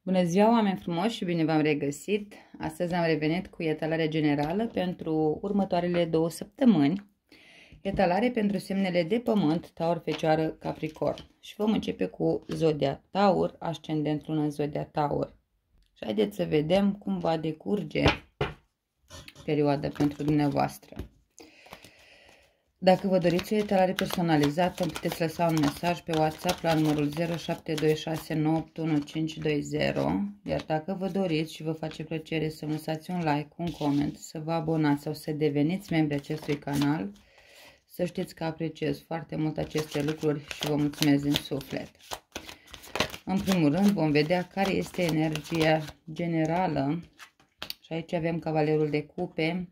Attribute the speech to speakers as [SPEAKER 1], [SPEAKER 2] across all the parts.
[SPEAKER 1] Bună ziua, oameni frumoși, și bine v-am regăsit! Astăzi am revenit cu etalarea generală pentru următoarele 2 săptămâni. Etalare pentru semnele de pământ, Taur, Fecioară, Capricorn. Și vom începe cu zodia Taur, ascendent lună în zodia Taur. Și haideți să vedem cum va decurge perioada pentru dumneavoastră. Dacă vă doriți o etalare personalizată, îmi puteți lăsa un mesaj pe WhatsApp la numărul 0726981520. Iar dacă vă doriți și vă face plăcere să lăsați un like, un coment, să vă abonați sau să deveniți membri acestui canal, să știți că apreciez foarte mult aceste lucruri și vă mulțumesc din suflet. În primul rând vom vedea care este energia generală. Și aici avem Cavalerul de Cupe.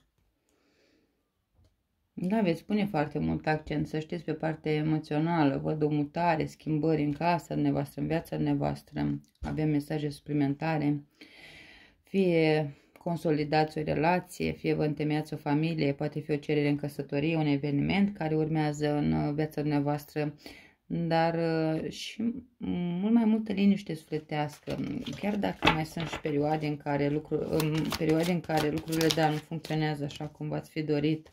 [SPEAKER 1] Da, veți pune foarte mult accent, să știți, pe partea emoțională. Văd o mutare, schimbări în casa dumneavoastră, în viața dumneavoastră. Avem mesaje suplimentare. Fie consolidați o relație, fie vă întemeiați o familie, poate fi o cerere în căsătorie, un eveniment care urmează în viața dumneavoastră, dar și mult mai multă liniște sufletească. Chiar dacă mai sunt și perioade în care, lucrurile nu funcționează așa cum v-ați fi dorit.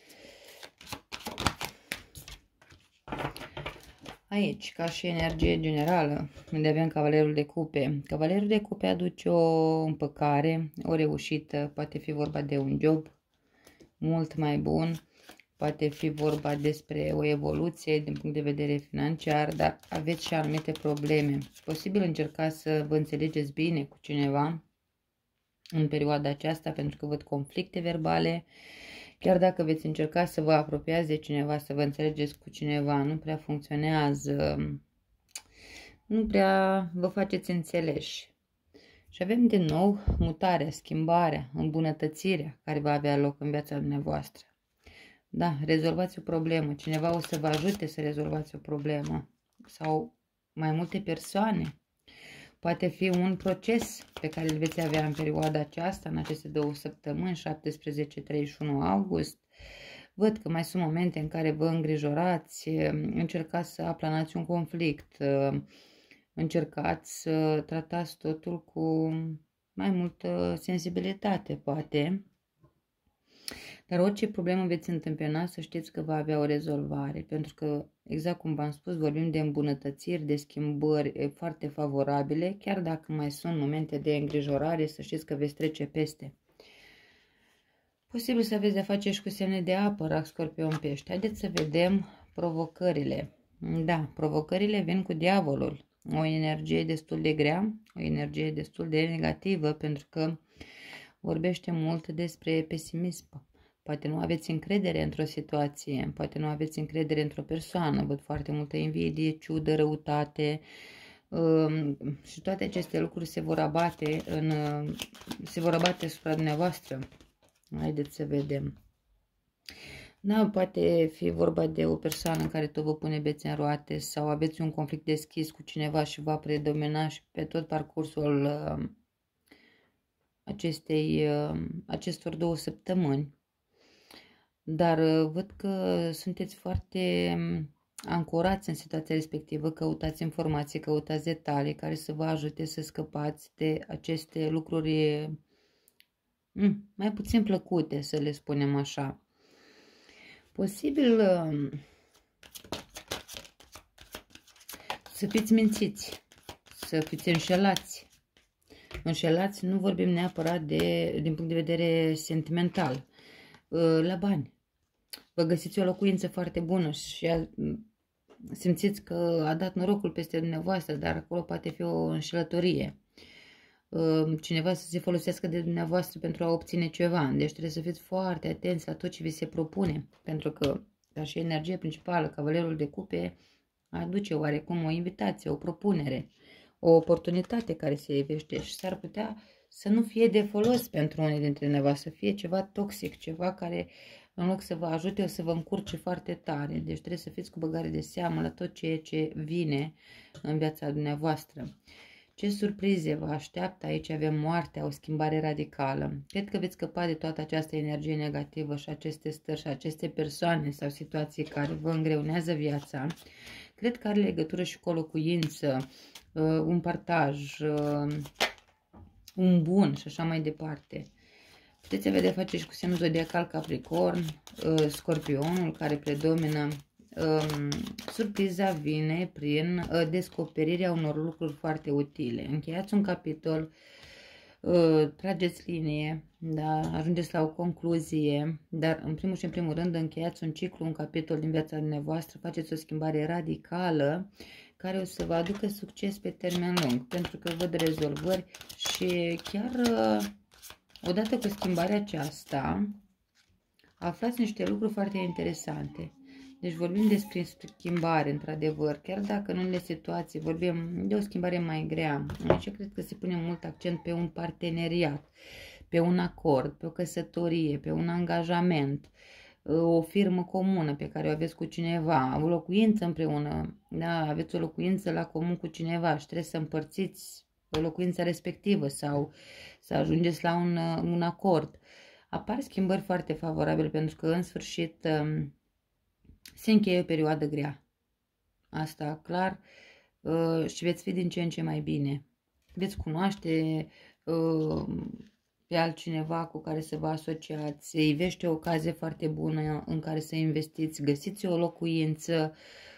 [SPEAKER 1] Aici, ca și energie generală, unde avem Cavalerul de Cupe. Cavalerul de Cupe aduce o împăcare, o reușită, poate fi vorba de un job mult mai bun, poate fi vorba despre o evoluție din punct de vedere financiar, dar aveți și anumite probleme. Posibil încercați să vă înțelegeți bine cu cineva în perioada aceasta, pentru că văd conflicte verbale. Chiar dacă veți încerca să vă apropiați de cineva, să vă înțelegeți cu cineva, nu prea funcționează, nu prea vă faceți înțeleși. Și avem din nou mutarea, schimbarea, îmbunătățirea care va avea loc în viața dumneavoastră. Da, rezolvați o problemă, cineva o să vă ajute să rezolvați o problemă sau mai multe persoane. Poate fi un proces pe care îl veți avea în perioada aceasta, în aceste 2 săptămâni, 17-31 august. Văd că mai sunt momente în care vă îngrijorați, încercați să aplanați un conflict, încercați să tratați totul cu mai multă sensibilitate, poate. Dar orice problemă veți întâmpina, să știți că va avea o rezolvare, pentru că, exact cum v-am spus, vorbim de îmbunătățiri, de schimbări foarte favorabile, chiar dacă mai sunt momente de îngrijorare, să știți că veți trece peste. Posibil să aveți de-a face și cu semne de apă, Rac, Scorpion, Pești. Haideți să vedem provocările. Da, provocările vin cu diavolul. O energie destul de grea, o energie destul de negativă, pentru că vorbește mult despre pesimism. Poate nu aveți încredere într-o situație, poate nu aveți încredere într-o persoană, văd foarte multă invidie, ciudă, răutate și toate aceste lucruri se vor abate asupra dumneavoastră. Haideți să vedem. Da, poate fi vorba de o persoană în care tot vă pune bețe în roate sau aveți un conflict deschis cu cineva și va predomina și pe tot parcursul acestor 2 săptămâni. Dar văd că sunteți foarte ancorați în situația respectivă, căutați informații, căutați detalii care să vă ajute să scăpați de aceste lucruri mai puțin plăcute, să le spunem așa. Posibil să fiți mințiți, să fiți înșelați. Înșelați nu vorbim neapărat din punct de vedere sentimental. La bani. Vă găsiți o locuință foarte bună și simțiți că a dat norocul peste dumneavoastră, dar acolo poate fi o înșelătorie. Cineva să se folosească de dumneavoastră pentru a obține ceva. Deci trebuie să fiți foarte atenți la tot ce vi se propune, pentru că, ca și energie principală, Cavalerul de Cupe aduce oarecum o invitație, o propunere, o oportunitate care se ivește și s-ar putea să nu fie de folos pentru unii dintre dumneavoastră, să fie ceva toxic, ceva care, în loc să vă ajute, o să vă încurce foarte tare. Deci trebuie să fiți cu băgare de seamă la tot ceea ce vine în viața dumneavoastră. Ce surprize vă așteaptă? Aici avem moartea, o schimbare radicală. Cred că veți scăpa de toată această energie negativă și aceste stări și aceste persoane sau situații care vă îngreunează viața. Cred că are legătură și cu o locuință, un partaj, un bun și așa mai departe. Puteți avea de face și cu semnul zodiacal Capricorn, Scorpionul, care predomină. Surpriza vine prin descoperirea unor lucruri foarte utile. Încheiați un capitol, trageți linie, da? Ajungeți la o concluzie, dar în primul și în primul rând încheiați un ciclu, un capitol din viața dumneavoastră, faceți o schimbare radicală care o să vă aducă succes pe termen lung, pentru că văd rezolvări și chiar odată cu schimbarea aceasta aflați niște lucruri foarte interesante. Deci vorbim despre schimbare, într-adevăr, chiar dacă în unele situații vorbim de o schimbare mai grea. Aici cred că se pune mult accent pe un parteneriat, pe un acord, pe o căsătorie, pe un angajament, o firmă comună pe care o aveți cu cineva, o locuință împreună, da, aveți o locuință la comun cu cineva și trebuie să împărțiți locuința respectivă sau să ajungeți la un acord. Apar schimbări foarte favorabile pentru că în sfârșit se încheie o perioadă grea. Asta clar, și veți fi din ce în ce mai bine. Veți cunoaște pe altcineva cu care să vă asociați, se ivește o ocazie foarte bună în care să investiți, găsiți o locuință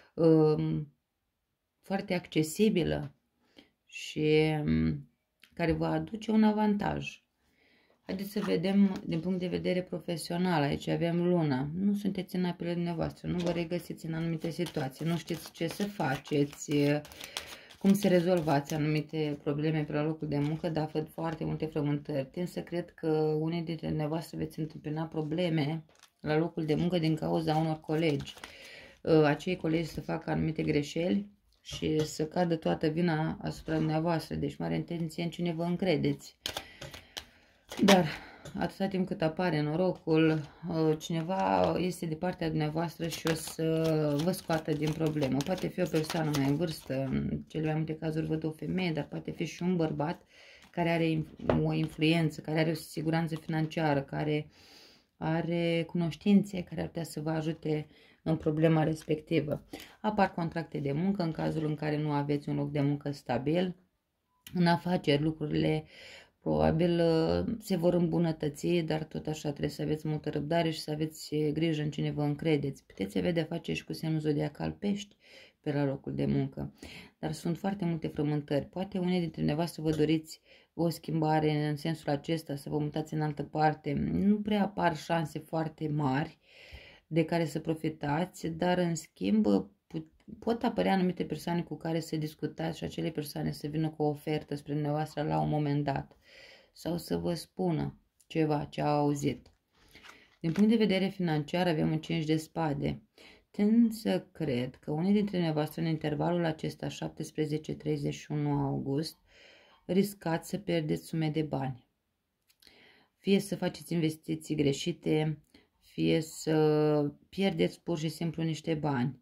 [SPEAKER 1] foarte accesibilă și care vă aduce un avantaj. Haideți să vedem din punct de vedere profesional. Aici avem luna. Nu sunteți în apele dumneavoastră, nu vă regăsiți în anumite situații, nu știți ce să faceți, cum să rezolvați anumite probleme pe la locul de muncă, dar văd foarte multe frământări. Tind să cred că unii dintre dumneavoastră veți întâmpina probleme la locul de muncă din cauza unor colegi. Acei colegi să facă anumite greșeli și să cadă toată vina asupra dumneavoastră. Deci mare atenție în cine vă încredeți. Dar atâta timp cât apare norocul, cineva este de partea dumneavoastră și o să vă scoată din problemă. Poate fi o persoană mai în vârstă, în cele mai multe cazuri văd o femeie, dar poate fi și un bărbat care are o influență, care are o siguranță financiară, care are cunoștințe, care ar putea să vă ajute în problema respectivă. Apar contracte de muncă în cazul în care nu aveți un loc de muncă stabil. În afaceri lucrurile probabil se vor îmbunătăți, dar tot așa trebuie să aveți multă răbdare și să aveți grijă în cine vă încredeți. Puteți avea de face și cu semnul zodiacal Pești pe la locul de muncă, dar sunt foarte multe frământări. Poate unii dintre dumneavoastră vă doriți o schimbare în sensul acesta, să vă mutați în altă parte. Nu prea apar șanse foarte mari de care să profitați, dar în schimb pot apărea anumite persoane cu care să discutați și acele persoane să vină cu o ofertă spre dumneavoastră la un moment dat sau să vă spună ceva ce au auzit. Din punct de vedere financiar avem un 5 de spade. Tind să cred că unii dintre dumneavoastră în intervalul acesta 17-31 august riscați să pierdeți sume de bani. Fie să faceți investiții greșite, fie să pierdeți pur și simplu niște bani.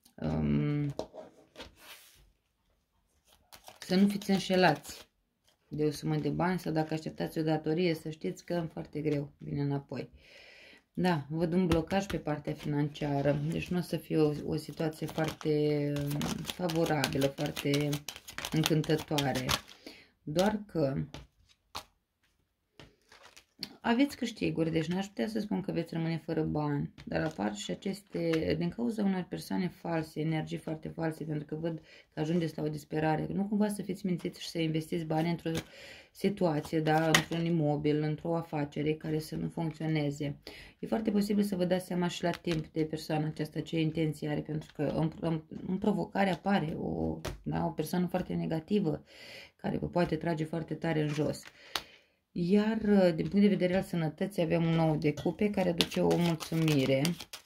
[SPEAKER 1] Să nu fiți înșelați de o sumă de bani sau dacă așteptați o datorie, să știți că foarte greu vine înapoi. Da, văd un blocaj pe partea financiară, deci nu o să fie o situație foarte favorabilă, foarte încântătoare. Doar că aveți câștiguri, deci n-aș putea să spun că veți rămâne fără bani, dar apar și aceste, din cauza unor persoane false, energii foarte false, pentru că văd că ajungeți la o disperare. Nu cumva să fiți mințiți și să investiți bani într-o situație, da, într-un imobil, într-o afacere care să nu funcționeze. E foarte posibil să vă dați seama și la timp de persoana aceasta ce intenție are, pentru că în provocare apare o persoană foarte negativă care vă poate trage foarte tare în jos. Iar din punct de vedere al sănătății avem un nou de cupe care aduce o mulțumire.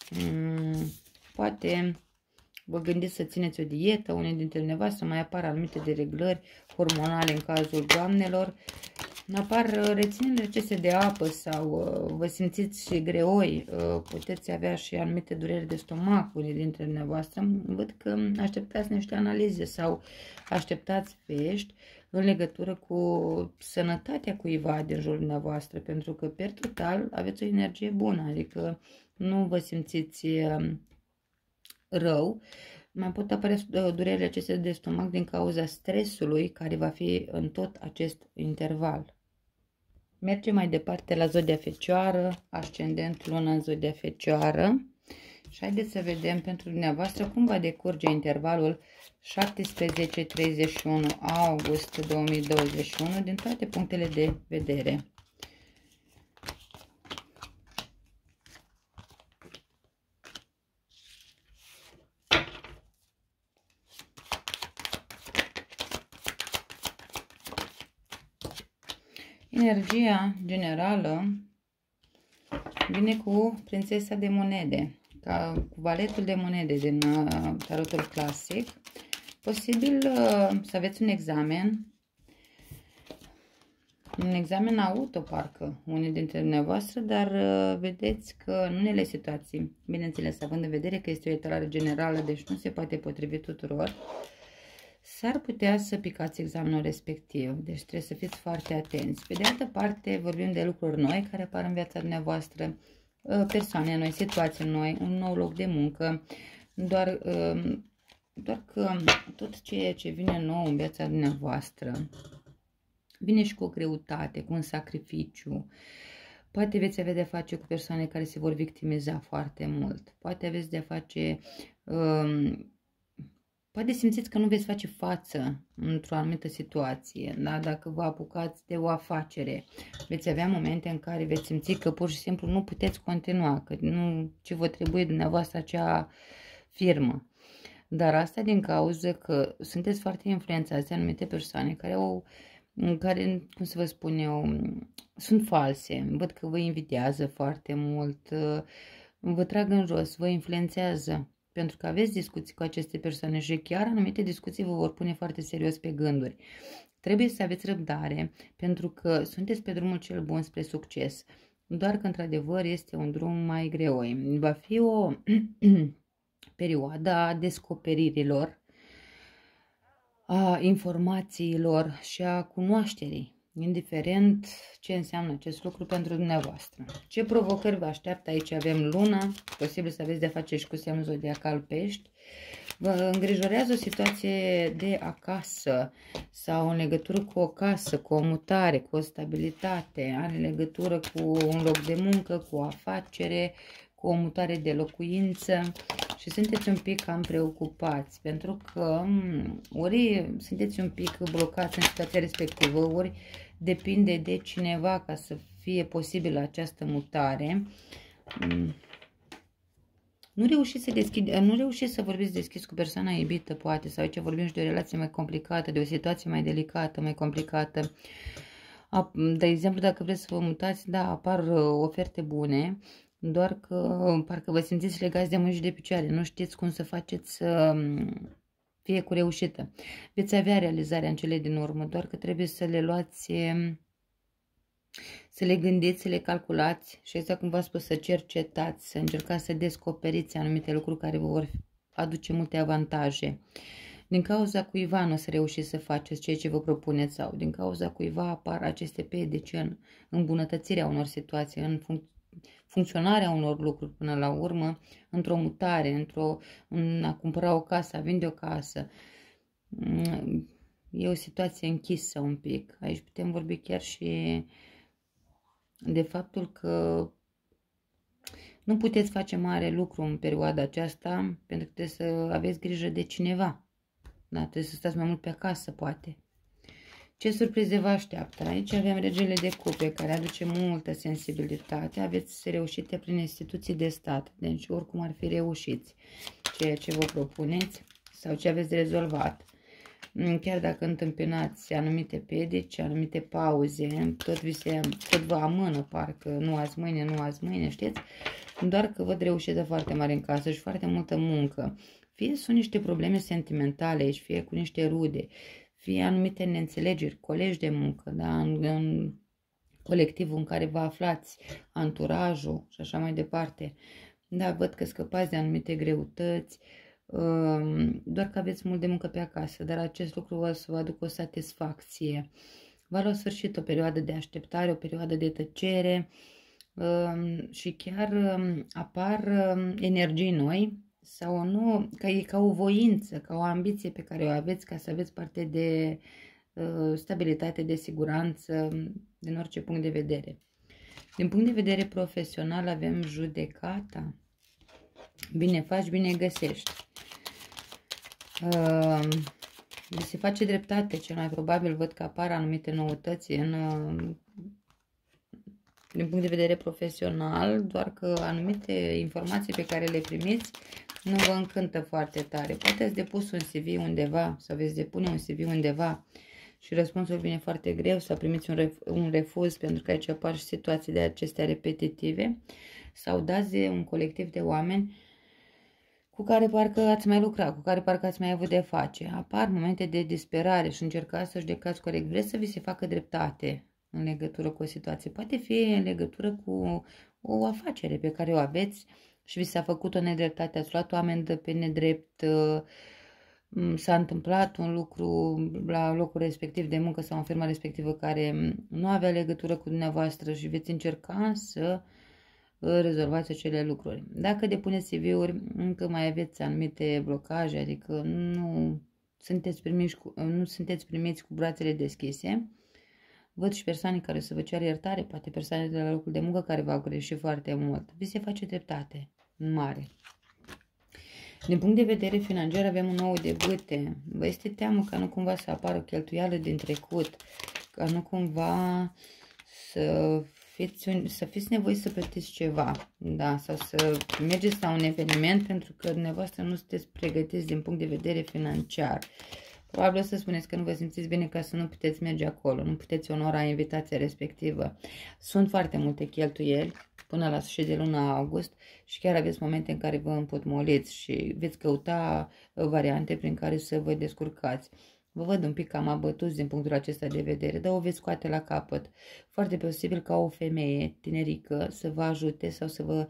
[SPEAKER 1] Poate vă gândiți să țineți o dietă, unii dintre dumneavoastră mai apar anumite dereglări hormonale în cazul doamnelor. Apar rețineri excese de apă sau vă simțiți și greoi, puteți avea și anumite dureri de stomac, unii dintre dumneavoastră. Văd că așteptați niște analize sau așteptați vești în legătură cu sănătatea cuiva din jurul dumneavoastră, pentru că per total aveți o energie bună, adică nu vă simțiți rău, Mai pot apărea durerile acestea de stomac din cauza stresului care va fi în tot acest interval. Mergem mai departe la zodia Fecioară, ascendent Luna în zodia Fecioară. Și haideți să vedem pentru dumneavoastră cum va decurge intervalul 17-31 august 2021 din toate punctele de vedere. Energia generală vine cu prințesa de monede, cu valetul de monede din tarotul clasic. Posibil să aveți un examen auto, parcă, unii dintre dumneavoastră, dar vedeți că în unele situații, bineînțeles, având în vedere că este o etalare generală, deci nu se poate potrivi tuturor, s-ar putea să picați examenul respectiv, deci trebuie să fiți foarte atenți. Pe de altă parte, vorbim de lucruri noi care apar în viața dumneavoastră, persoane noi, situații noi, un nou loc de muncă, doar că tot ceea ce vine nou în viața dumneavoastră vine și cu o greutate, cu un sacrificiu. Poate veți avea de-a face cu persoane care se vor victimiza foarte mult. Poate aveți de-a face... Poate simțiți că nu veți face față într-o anumită situație, da? Dacă vă apucați de o afacere, veți avea momente în care veți simți că pur și simplu nu puteți continua, că nu ce vă trebuie dumneavoastră acea firmă. Dar asta din cauza că sunteți foarte influențați de anumite persoane care, cum să vă spun eu, sunt false. Văd că vă invidiază foarte mult, vă trag în jos, vă influențează. Pentru că aveți discuții cu aceste persoane și chiar anumite discuții vă vor pune foarte serios pe gânduri. Trebuie să aveți răbdare, pentru că sunteți pe drumul cel bun spre succes. Doar că, într-adevăr, este un drum mai greu. Va fi o perioadă a descoperirilor, a informațiilor și a cunoașterii, indiferent ce înseamnă acest lucru pentru dumneavoastră. Ce provocări vă așteaptă? Aici avem luna, posibil să aveți de-a face și cu semnul zodiacal Pești. Vă îngrijorează o situație de acasă sau în legătură cu o casă, cu o mutare, cu o stabilitate, are legătură cu un loc de muncă, cu o afacere, cu o mutare de locuință și sunteți un pic cam preocupați pentru că ori sunteți un pic blocați în situația respectivă, ori depinde de cineva ca să fie posibilă această mutare. Nu reușiți să vorbiți deschis cu persoana iubită, poate, sau aici vorbim și de o relație mai complicată, de o situație mai delicată, mai complicată. De exemplu, dacă vreți să vă mutați, da, apar oferte bune, doar că parcă vă simțiți legați de mâini și de picioare, nu știți cum să faceți să fie cu reușită. Veți avea realizarea în cele din urmă, doar că trebuie să le luați, să le gândiți, să le calculați și exact cum v-am spus, să cercetați, să încercați să descoperiți anumite lucruri care vă vor aduce multe avantaje. Din cauza cuiva nu o să reușiți să faceți ceea ce vă propuneți sau din cauza cuiva apar aceste piedici în îmbunătățirea unor situații, în funcționarea unor lucruri până la urmă, într-o mutare, în a cumpăra o casă, a vinde o casă. E o situație închisă un pic. Aici putem vorbi chiar și de faptul că nu puteți face mare lucru în perioada aceasta pentru că trebuie să aveți grijă de cineva. Da, trebuie să stați mai mult pe acasă, poate. Ce surprize vă așteaptă? Aici avem regele de cupe, care aduce multă sensibilitate. Aveți reușite prin instituții de stat. Deci, oricum ar fi reușiți ceea ce vă propuneți sau ce aveți de rezolvat. Chiar dacă întâmpinați anumite piedici, anumite pauze, tot vă amână, parcă nu azi mâine, știți? Doar că văd reușită foarte mare în casă și foarte multă muncă. Fie sunt niște probleme sentimentale aici, fie cu niște rude, fie anumite neînțelegeri, colegi de muncă, da? În colectivul în care vă aflați, anturajul și așa mai departe. Da, văd că scăpați de anumite greutăți, doar că aveți mult de muncă pe acasă, dar acest lucru o să vă aducă o satisfacție. Va lua sfârșit o perioadă de așteptare, o perioadă de tăcere și chiar apar energii noi, sau o nouă, că e ca o voință, ca o ambiție pe care o aveți ca să aveți parte de stabilitate, de siguranță, din orice punct de vedere. Din punct de vedere profesional avem judecata. Bine faci, bine găsești. Se face dreptate, cel mai probabil văd că apar anumite noutăți din punct de vedere profesional, doar că anumite informații pe care le primiți nu vă încântă foarte tare. Poate ați depus un CV undeva sau veți depune un CV undeva și răspunsul vine foarte greu sau primiți un refuz, pentru că aici apar și situații de acestea repetitive, sau dați un colectiv de oameni cu care parcă ați mai lucrat, cu care parcă ați mai avut de face. Apar momente de disperare și încercați să judecați corect. Vreți să vi se facă dreptate în legătură cu o situație. Poate fi în legătură cu o afacere pe care o aveți și vi s-a făcut o nedreptate, ați luat o amendă pe nedrept, s-a întâmplat un lucru la locul respectiv de muncă sau în firma respectivă care nu avea legătură cu dumneavoastră și veți încerca să rezolvați acele lucruri. Dacă depuneți CV-uri, încă mai aveți anumite blocaje, adică nu sunteți primiți cu brațele deschise. Văd și persoane care să vă ceară iertare, poate persoane de la locul de muncă care v-au greșit foarte mult. Vi se face dreptate mare. Din punct de vedere financiar avem un nou de bâte. Vă este teamă ca nu cumva să apară o cheltuială din trecut, ca nu cumva să fiți nevoiți să plătiți ceva, da, sau să mergeți la un eveniment pentru că dumneavoastră nu sunteți pregătiți din punct de vedere financiar. Probabil să spuneți că nu vă simțiți bine ca să nu puteți merge acolo, nu puteți onora invitația respectivă. Sunt foarte multe cheltuieli până la sfârșit de luna august și chiar aveți momente în care vă împotmoliți și veți căuta variante prin care să vă descurcați. Vă văd un pic cam abătuți din punctul acesta de vedere, dar o veți scoate la capăt. Foarte posibil ca o femeie tinerică să vă ajute sau să vă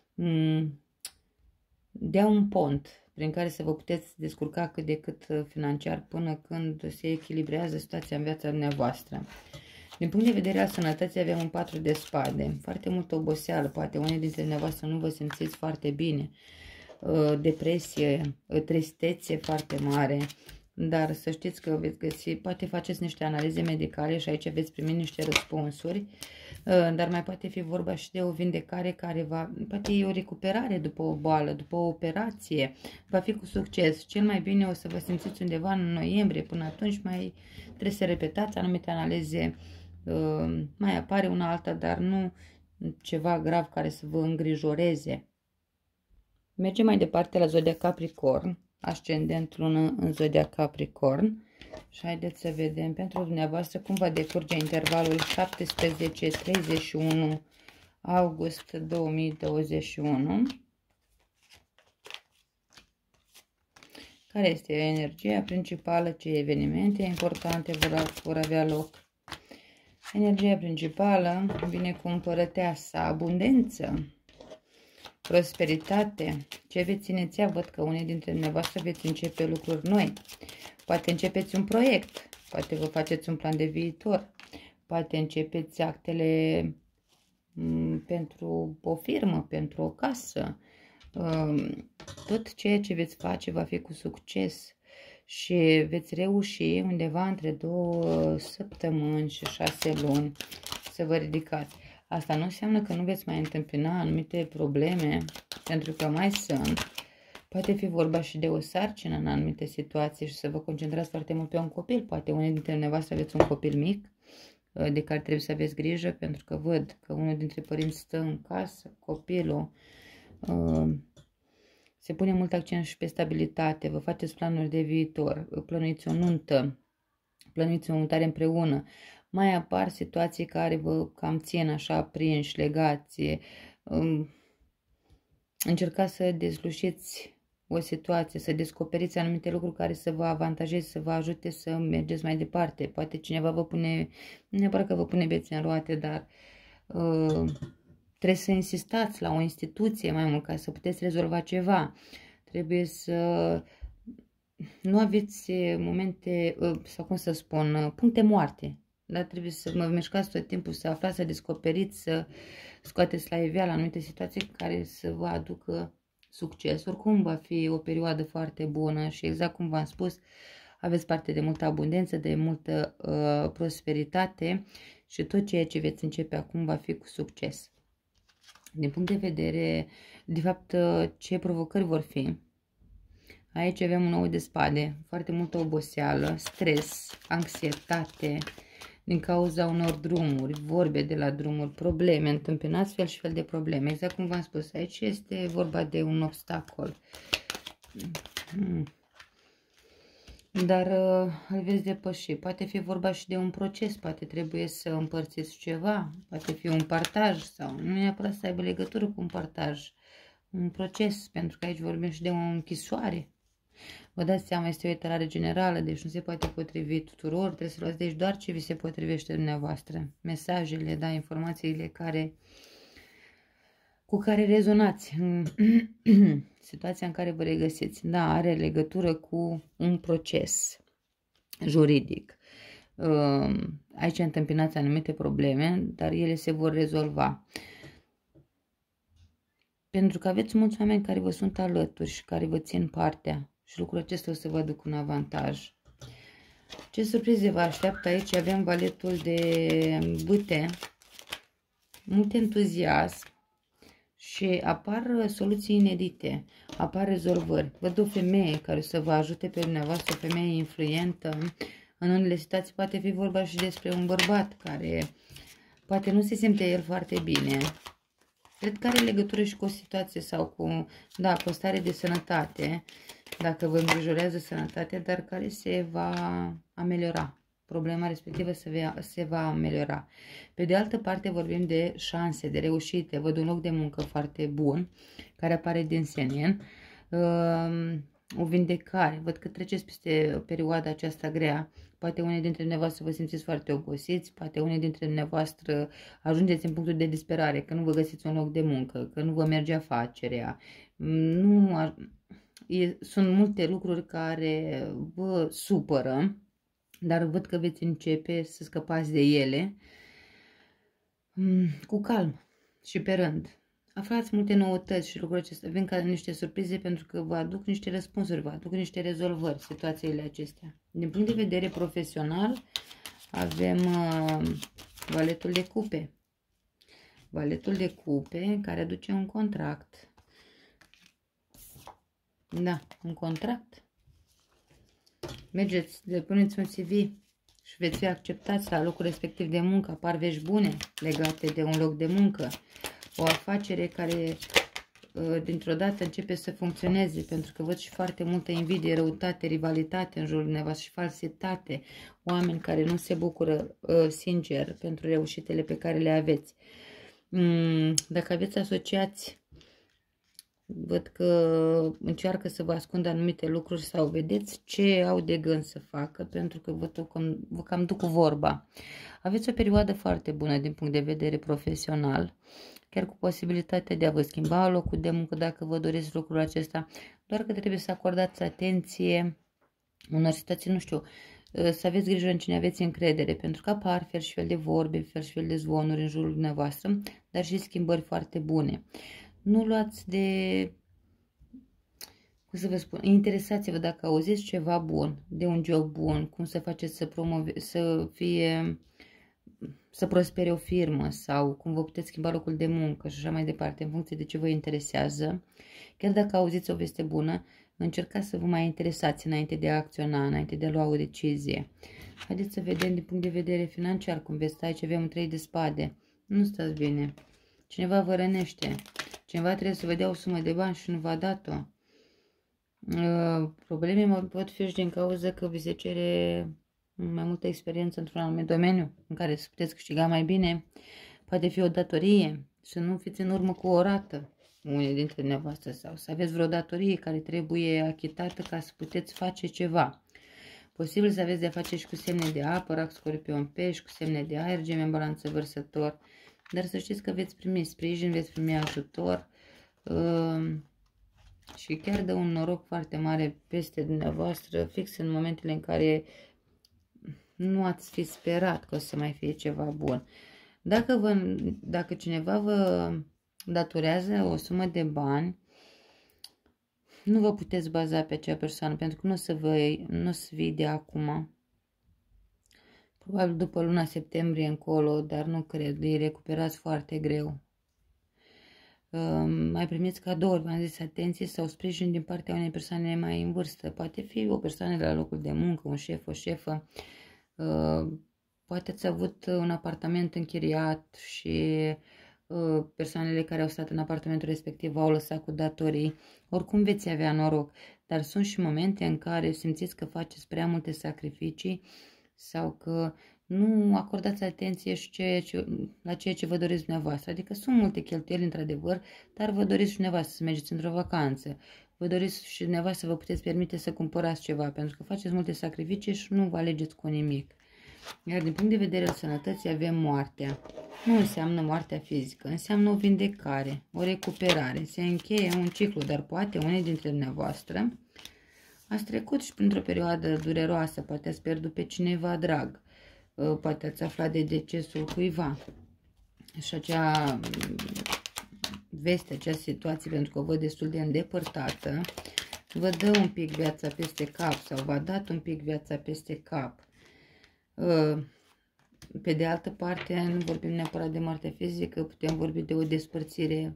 [SPEAKER 1] dea un pont prin care să vă puteți descurca cât de cât financiar până când se echilibrează situația în viața dumneavoastră. Din punct de vedere al sănătății avem un 4 de spade, foarte multă oboseală, poate unii dintre dumneavoastră nu vă simțiți foarte bine, depresie, tristețe foarte mare, dar să știți că veți găsi, poate faceți niște analize medicale și aici veți primi niște răspunsuri, dar mai poate fi vorba și de o vindecare care poate e o recuperare după o boală, după o operație, va fi cu succes. Cel mai bine o să vă simțiți undeva în noiembrie, până atunci mai trebuie să repetați anumite analize, mai apare una alta, dar nu ceva grav care să vă îngrijoreze. Mergem mai departe la zodia Capricorn, ascendent lună în zodia Capricorn. Și haideți să vedem pentru dumneavoastră cum va decurge intervalul 17-31 august 2021. Care este energia principală, ce evenimente importante vor avea loc. Energia principală vine cu împărăteasa, abundență, prosperitate. Ce veți iniția? Văd că unii dintre dumneavoastră veți începe lucruri noi. Poate începeți un proiect, poate vă faceți un plan de viitor, poate începeți actele pentru o firmă, pentru o casă. Tot ceea ce veți face va fi cu succes și veți reuși undeva între 2 săptămâni și 6 luni să vă ridicați. Asta nu înseamnă că nu veți mai întâmpina anumite probleme, pentru că mai sunt. Poate fi vorba și de o sarcină în anumite situații și să vă concentrați foarte mult pe un copil. Poate unii dintre dumneavoastră aveți un copil mic de care trebuie să aveți grijă, pentru că văd că unul dintre părinți stă în casă, copilul. Se pune mult accent și pe stabilitate, vă faceți planuri de viitor, plănuiți o nuntă, plănuiți o mutare împreună. Mai apar situații care vă cam țin așa prinși, legați. Încercați să dezlușiți o situație, să descoperiți anumite lucruri care să vă avantajeze, să vă ajute să mergeți mai departe. Poate cineva vă pune, nu neapărat că vă pune bețe în roate, dar trebuie să insistați la o instituție mai mult ca să puteți rezolva ceva. Trebuie să nu aveți momente, sau cum să spun, puncte moarte. Dar trebuie să mă mișcați tot timpul, să aflați, să descoperiți, să scoateți la iveală anumite situații care să vă aducă succes. Oricum va fi o perioadă foarte bună și exact cum v-am spus, aveți parte de multă abundență, de multă prosperitate și tot ceea ce veți începe acum va fi cu succes. Din punct de vedere, de fapt, ce provocări vor fi? Aici avem un 9 de spade, foarte multă oboseală, stres, anxietate, din cauza unor drumuri, vorbe de la drumuri, probleme, întâmpinați fel și fel de probleme. Exact cum v-am spus, aici este vorba de un obstacol. Dar îl veți depăși. Poate fi vorba și de un proces, poate trebuie să împărțiți ceva, poate fi un partaj sau nu neapărat să aibă legătură cu un partaj, un proces, pentru că aici vorbim și de o închisoare. Vă dați seama, este o iterare generală, deci nu se poate potrivi tuturor, trebuie să luați deci doar ce vi se potrivește dumneavoastră. Mesajele, da, informațiile cu care rezonați, situația în care vă regăsiți. Da, are legătură cu un proces juridic. Aici întâmpinați anumite probleme, dar ele se vor rezolva. Pentru că aveți mulți oameni care vă sunt alături și care vă țin partea. Și lucrul acesta o să vă aduc un avantaj. Ce surprize vă așteaptă aici? Avem valetul de bâte, mult entuziasm și apar soluții inedite, apar rezolvări. Văd o femeie care să vă ajute pe dumneavoastră, o femeie influentă. În unele situații poate fi vorba și despre un bărbat care poate nu se simte el foarte bine. Cred că are legătură și cu o situație sau cu, da, cu o stare de sănătate, dacă vă îngrijorează sănătatea, dar care se va ameliora. Problema respectivă se va ameliora. Pe de altă parte vorbim de șanse, de reușite. Văd un loc de muncă foarte bun, care apare din senin. O vindecare. Văd că treceți peste perioada aceasta grea. Poate unii dintre dumneavoastră vă simțiți foarte obosiți, poate unii dintre dumneavoastră ajungeți în punctul de disperare, că nu vă găsiți un loc de muncă, că nu vă merge afacerea. Sunt multe lucruri care vă supără, dar văd că veți începe să scăpați de ele cu calm și pe rând. Aflați multe noutăți și lucrurile acestea vin ca niște surprize pentru că vă aduc niște răspunsuri, vă aduc niște rezolvări, situațiile acestea. Din punct de vedere profesional, avem valetul de cupe. Valetul de cupe care aduce un contract. Da, un contract. Mergeți, depuneți un CV și veți fi acceptați la locul respectiv de muncă. Apar vești bune legate de un loc de muncă. O afacere care dintr-o dată începe să funcționeze, pentru că văd și foarte multă invidie, răutate, rivalitate în jurul dumneavoastră și falsitate. Oameni care nu se bucură sincer pentru reușitele pe care le aveți. Dacă aveți asociați, văd că încearcă să vă ascundă anumite lucruri sau vedeți ce au de gând să facă, pentru că vă cam duc cu vorba. Aveți o perioadă foarte bună din punct de vedere profesional, chiar cu posibilitatea de a vă schimba locul de muncă dacă vă doriți lucrul acesta, doar că trebuie să acordați atenție unor situații, nu știu, să aveți grijă în cine aveți încredere, pentru că apar fel și fel de vorbe, fel și fel de zvonuri în jurul dumneavoastră, dar și schimbări foarte bune. Nu luați de, cum să vă spun, interesați-vă dacă auziți ceva bun, de un job bun, cum să faceți să prospere o firmă sau cum vă puteți schimba locul de muncă și așa mai departe, în funcție de ce vă interesează. Chiar dacă auziți o veste bună, încercați să vă mai interesați înainte de a acționa, înainte de a lua o decizie. Haideți să vedem din punct de vedere financiar cum veți sta. Aici avem un 3 de spade. Nu stați bine. Cineva vă rănește. Cineva trebuie să vă dea o sumă de bani și nu v-a dat-o. Probleme pot fi și din cauza că vi se cere mai multă experiență într-un anumit domeniu în care să puteți câștiga mai bine. Poate fi o datorie, să nu fiți în urmă cu o rată, unii dintre dumneavoastră, sau să aveți vreo datorie care trebuie achitată ca să puteți face ceva. Posibil să aveți de-a face și cu semne de apă, rac, scorpion, pești, cu semne de aer, gemeni, balanță, vărsător. Dar să știți că veți primi sprijin, veți primi ajutor și chiar dă un noroc foarte mare peste dumneavoastră, fix în momentele în care nu ați fi sperat că o să mai fie ceva bun. Dacă cineva vă datorează o sumă de bani, Nu vă puteți baza pe acea persoană, pentru că nu o să vii de acum. Probabil după luna septembrie încolo, dar nu cred, îi recuperați foarte greu. Mai primiți cadouri, v-am zis, atenție sau sprijin din partea unei persoane mai în vârstă. Poate fi o persoană de la locul de muncă, un șef, o șefă. Poate ați avut un apartament închiriat și persoanele care au stat în apartamentul respectiv au lăsat cu datorii. Oricum veți avea noroc, dar sunt și momente în care simțiți că faceți prea multe sacrificii sau că nu acordați atenție și la ceea ce vă doriți dumneavoastră. Adică sunt multe cheltuieli, într-adevăr, dar vă doriți și dumneavoastră să mergeți într-o vacanță. Vă doriți și dumneavoastră să vă puteți permite să cumpărați ceva, pentru că faceți multe sacrificii și nu vă alegeți cu nimic. Iar din punct de vedere al sănătății avem moartea. Nu înseamnă moartea fizică, înseamnă o vindecare, o recuperare. Se încheie un ciclu, dar poate unii dintre dumneavoastră ați trecut și printr-o perioadă dureroasă, poate ați pierdut pe cineva drag, poate ați aflat de decesul cuiva. Și acea veste, acea situație, pentru că o văd destul de îndepărtată, vă dă un pic viața peste cap sau v-a dat un pic viața peste cap. Pe de altă parte, nu vorbim neapărat de moarte fizică, putem vorbi de o despărțire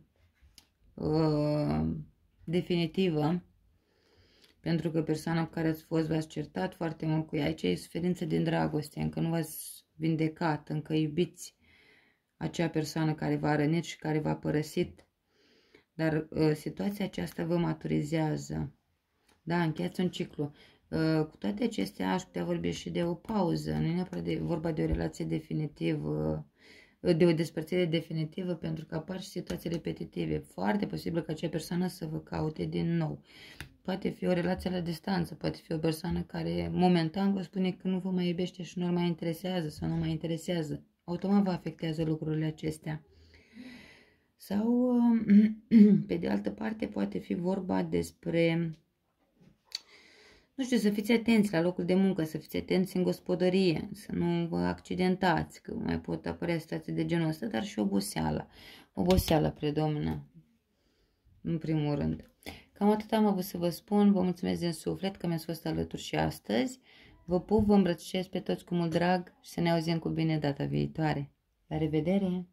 [SPEAKER 1] definitivă, pentru că persoana cu care ați fost v-ați certat foarte mult cu ea. Aici e suferință din dragoste, încă nu v-ați vindecat, încă iubiți acea persoană care v-a rănit și care v-a părăsit, dar situația aceasta vă maturizează. Da, încheiați un ciclu. Cu toate acestea aș putea vorbi și de o pauză, nu e neapărat vorba de o relație definitivă, de o despărțire definitivă, pentru că apar și situații repetitive. Foarte posibil ca acea persoană să vă caute din nou. Poate fi o relație la distanță, poate fi o persoană care momentan vă spune că nu vă mai iubește și nu mai interesează sau nu mai interesează. Automat vă afectează lucrurile acestea. Sau, pe de altă parte, poate fi vorba despre, nu știu, să fiți atenți la locul de muncă, să fiți atenți în gospodărie, să nu vă accidentați, că mai pot apărea situații de genul ăsta, dar și oboseala. Oboseala predomină, în primul rând. Cam atât am avut să vă spun, vă mulțumesc din suflet că mi-ați fost alături și astăzi. Vă pup, vă îmbrățișez pe toți cu mult drag și să ne auzim cu bine data viitoare. La revedere!